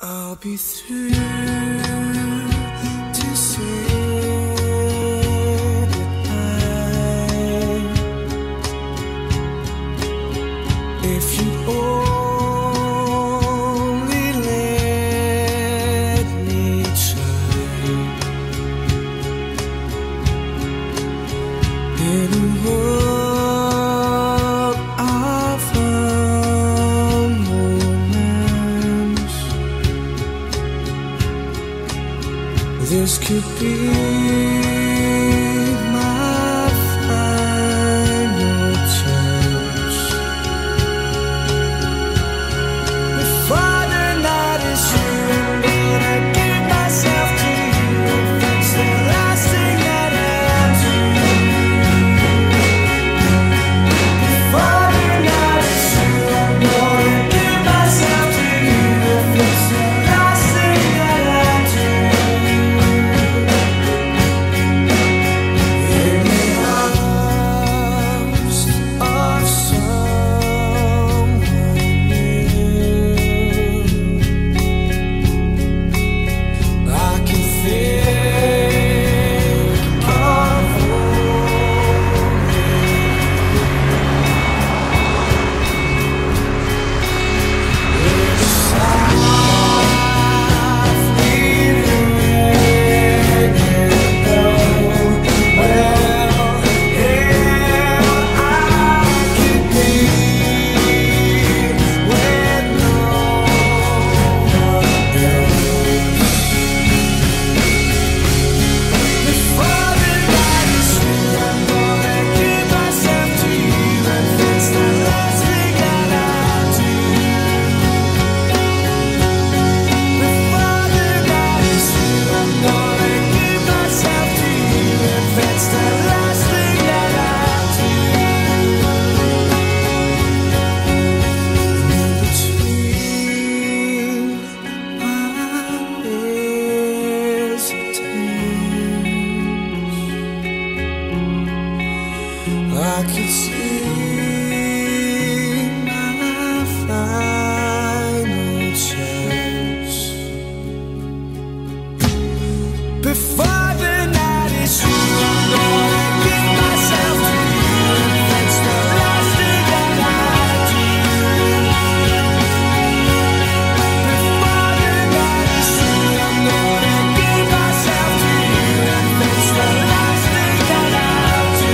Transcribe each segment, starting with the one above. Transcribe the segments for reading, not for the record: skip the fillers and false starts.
I'll be through to say goodbye if you only let me try. In a world of romance, this could be my final chance. Before the night is through, I'm gonna give myself to you. If it's the last thing that I do. Before the night is through, I'm gonna give myself to you. If it's the last thing that I do. In the arms of someone new, I can think of I can see my final chance. Before the night is through, I'm gonna give myself to you. That's the last thing that I do. Before the night is through, I'm gonna give myself to you. That's the last thing that I do.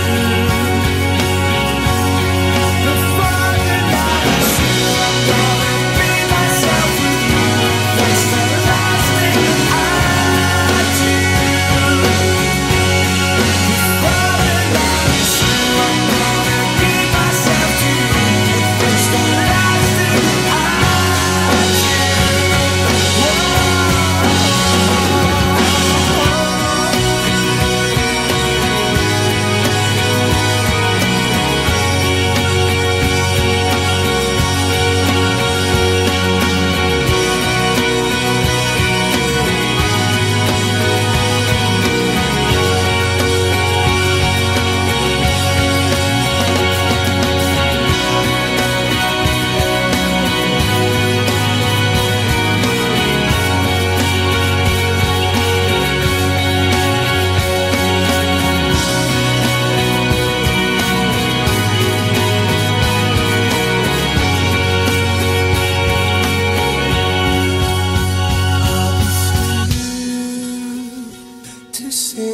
To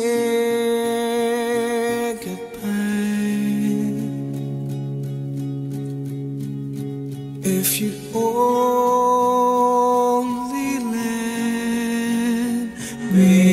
say goodbye if you only let me